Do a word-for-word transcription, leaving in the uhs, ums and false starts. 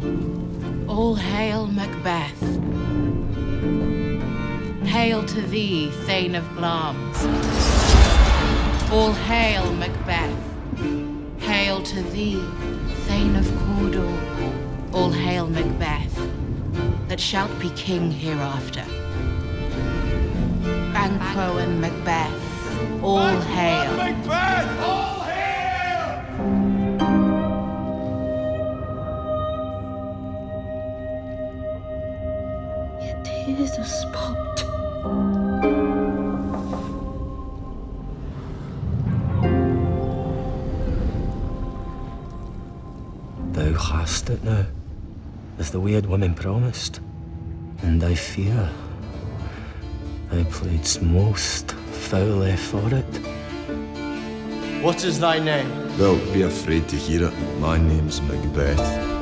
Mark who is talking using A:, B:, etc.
A: All hail, Macbeth. Hail to thee, Thane of Glamis. All hail, Macbeth. Hail to thee, Thane of Cawdor. All hail, Macbeth, that shalt be king hereafter. Banquo and Macbeth, all hail.
B: Macbeth, all hail!
C: It is a spot.
D: Thou hast it now, as the weird woman promised, and I fear thou playedst most foully for it.
B: What is thy name?
E: Thou'lt be afraid to hear it. My name's Macbeth.